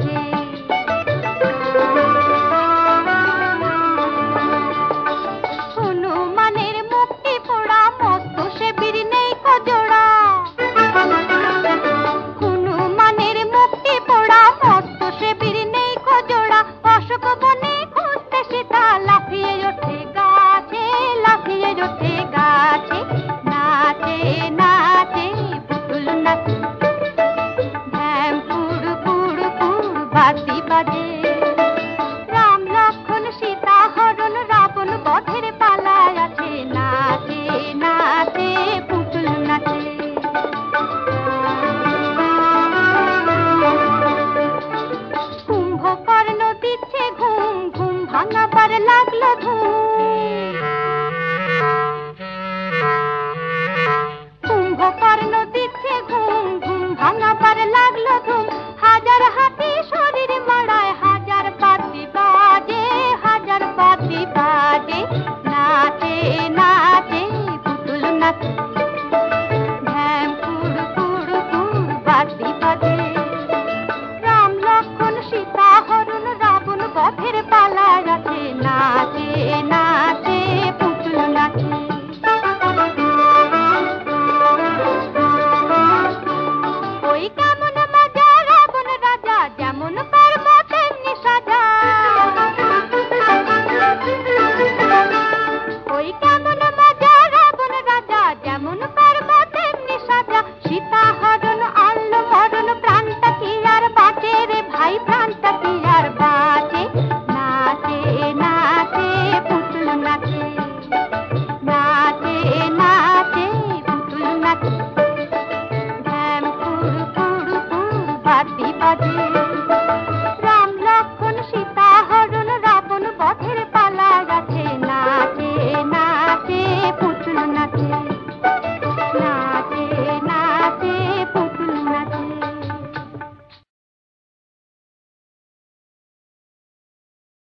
নাচে। হনুমানের মুক্তি পোড়া মস্ত সে বীর নেই কো জোড়া। হনুমানের মুক্তি পোড়া মস্ত সে বীর নেই কো জোড়া। অশোক বনে খুঁজতে সীতা লাফিয়ে ওঠে গাছে, লাফিয়ে ওঠে গাছে। নাচে নাচে পুতুল নাচে, ঢ্যাম পুড় পুড় পুড় বাঁশি বাজে। রাম লক্ষ্মণ সীতা হরণ রাবণ বধের পালায় আছে। নাচে নাচে পুতুল নাচে। কুম্ভকর্ণ দিচ্ছে ঘুম, ঘুম ভাঙাবার লাগলো ধুম। কুম্ভকর্ণ দিচ্ছে ঘুম, ঘুম ভাঙাবার লাগলো ধুম। হাজার হাতি শরীর মাড়ায়, হাজার পাতি বাজে, হাজার পাতি বাজে। নাচে নাচে পুতুল নাচে, ঢ্যাম পুড় পুড় পুড় বাঁশি বাজে। রাম লক্ষ্মণ সীতা হরণ রাবণ বধের পালায় আছে। নাচে নাচে পুতুল নাচে। ওই কেমন মজা রাবণ রাজা, যেমন পারব তেমনি সাজা। ওই কেমন মজা রাবণ রাজা, যেমন পারব তেমনি সাজা। সীতা হরণ আনলো মরণ, প্রাণটা কি আর বাঁচে রে ভাই, প্রাণটা কি আর বাঁচে। নাচে নাচে পুতুল নাচে, নাচে নাচে পুতুল নাচে। ঢ্যাম পুড় পুড় পুড় বাঁশি বাজে।